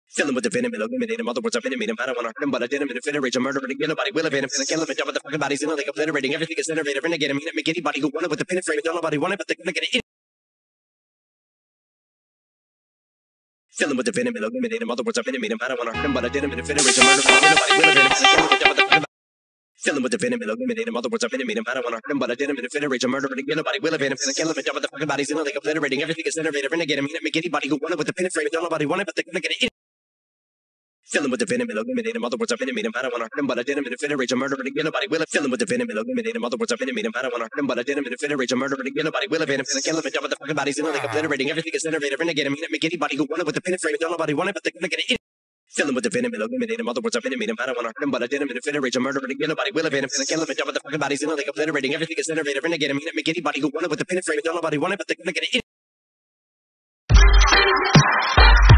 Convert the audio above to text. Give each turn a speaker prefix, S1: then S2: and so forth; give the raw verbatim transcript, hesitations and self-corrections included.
S1: Fill him with the venom, eliminate him. Other words, I'm intimate him. I don't want to hurt him, but I did him. Incinerate him, murder, but again, nobody will evade him. Cause I kill him and dump the fucking bodies, you know, like obliterating everything is innovative. Renegade him, he didn't make anybody who wanted with the pin frame. Don't nobody want it, but they're gonna get it. Fill him with the venom, eliminate him. Other words, I'm intimate him. I don't want to hurt him, but I did him. Incinerate him, murder, but again, nobody will evade him. Cause I kill him and dump the fucking Fill him with the venom, eliminate him. Other words, I'm intimate him. I don't want to hurt him, but I did him. Incinerate him, murder, but again, nobody will evade him. Cause I kill him and dump the fucking bodies, you know, like obliterating everything is innovative. Renegade him, he didn't make anybody who wanted with the pin frame. Don't nobody want it, but they're gonna get it. Fill him with the venom, eliminate him. Other words, I'm intimate him. I don't want to hurt him, but I did him. Incinerate him, murder, but again, nobody will fill him with the venom, eliminate him. Other words, I'm intimate him. I don't want to hurt him, but I did him. Incinerate him, murder, but again, nobody will evade him. Cause I kill him and dump the fucking bodies, you know, like obliterating everything is innovative. Renegade him, he didn't make anybody who wanted with the pin frame. Don't nobody want it, but they're gonna get it. Fill him with the venom, eliminate him. Other words, I'm intimate him. I don't want to hurt him, but I did him. Incinerate him, murder, but again, nobody will evade him. Cause I kill him and dump the fucking bodies, you know, like obliterating everything is innovative. Renegade him, he didn't make anybody who wanted with the pin frame. Don't nobody want it, but they're gonna get it.